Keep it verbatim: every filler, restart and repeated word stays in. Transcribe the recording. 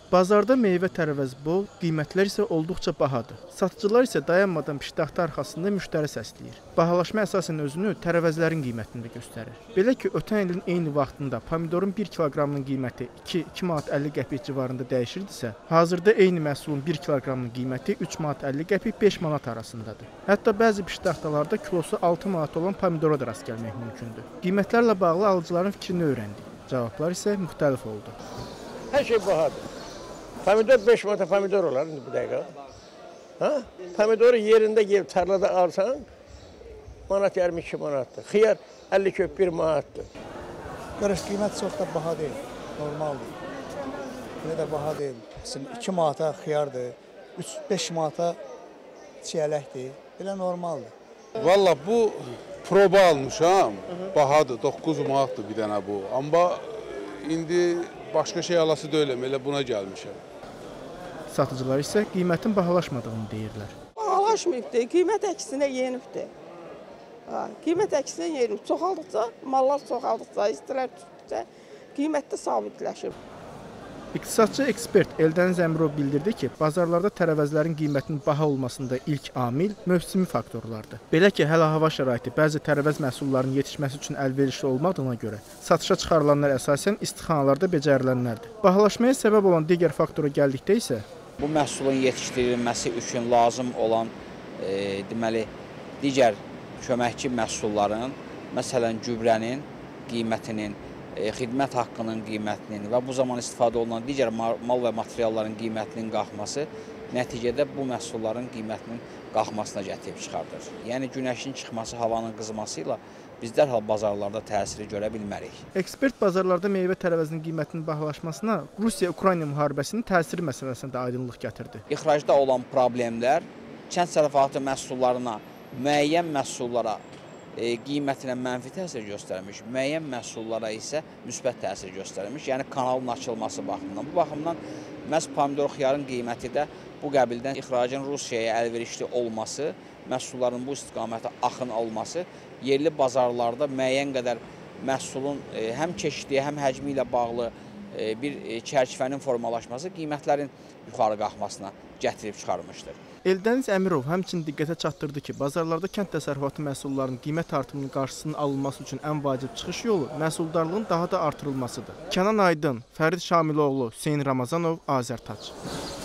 Bazarda meyvə tərəvəz bol, qiymətlər isə olduqca bahadır. Satıcılar isə dayanmadan piştaxta arxasında müştəri səsləyir. Bahalaşma əsasən özünü tərəvəzlərin qiymətində göstərir. Belə ki, ötən ilin eyni vaxtında pomidorun bir kiloqramının qiyməti iki manat əlli qəpik civarında dəyişirdisə, hazırda eyni məhsulun bir kiloqramının qiyməti üç manat əlli qəpik beş manat arasındadır. Hətta bəzi piştaxtalarda kilosu altı manat olan pomidora da rast gəlmək mümkündür. Qiymətlərlə bağlı alıcıların fikrini öyrəndik. Cavablar isə müxtəlif oldu. Hər şey bahadır. Pomidor beş manata pomidor olar indi bu dəqiqə. Ha? Pomidoru yerində yeyib tarlada alsan, manat yarım iki manatdır. Xiyar əlli köp bir manatdır. Qarış qiymət çox da baha deyil, normaldır. Belə də baha deyil. iki manata xiyardır, üç beş manata çiyələkdir. Belə normaldır. Valla bu proba almışam, bahadır, doqquz manatdır bir dənə bu. Amma indi başqa şey alası deyiləm, elə buna gəlmişəm. Satıcılar isə qiymətin bahalaşmadığını deyirlər. Bahalaşmayıbdır, qiymət əksinə yenibdir. Qiymət əksinə yenib. Çoxaldıqca, mallar çoxaldıqca, istilər tutduqca qiymət də sabitləşib. İqtisadçı ekspert Eldəniz Əmirov bildirdi ki, bazarlarda tərəvəzlərin qiymətinin baha olmasında ilk amil mövsümi faktorlardır. Belə ki, hələ hava şəraiti bəzi tərəvəz məhsullarının yetişməsi üçün əlverişli olmadığına görə satışa çıxarılanlar əsasən istixanalarda becərilənlərdir. Bahalaşmaya səbəb olan digər faktora gəldikdə isə bu məhsulun yetişdirilməsi üçün lazım olan e, deməli digər köməkçi məhsulların, məsələn gübrənin qiymətinin, e, xidmət haqqının qiymətinin və bu zaman istifadə olunan digər mal və materialların qiymətinin qalxması nəticədə bu məhsulların qiymətinin qalxmasına gətirib çıxardır. Yəni günəşin çıxması, havanın qızması ilə biz dərhal bazarlarda təsiri görə bilmərik. Ekspert bazarlarda meyvə tərəvəzinin qiymətinin bahalaşmasına Rusiya-Ukrayna müharibəsinin təsiri məsələsində də aydınlıq gətirdi. İxracda olan problemlər kənd təsərrüfatı məhsullarına, müəyyən məhsullara e, qiymətinə mənfi təsir göstərmiş, müəyyən məhsullara isə müsbət təsir göstərmiş. Yəni kanalın açılması baxımından. Bu baxımdan məhz pomidor xiyarın qiyməti də bu qəbildən ixracın Rusiyaya əlverişli olması, məhsulların bu istiqamətə axın olması, yerli bazarlarda müəyyən qədər məhsulun e, həm çeşidliyi, həm həcmi ilə bağlı e, bir e, çərçivənin formalaşması qiymətlərin yuxarı qalxmasına gətirib çıxarmışdır. Eldəniz Əmirov həmçinin diqqətə çatdırdı ki, bazarlarda kənd təsərrüfatı məhsullarının qiymət artımının qarşısının alınması üçün ən vacib çıxış yolu məhsuldarlığın daha da artırılmasıdır. Kənan Aydın, Fərid Şamiloğlu, Hüseyn Ramazanov, Azərtac.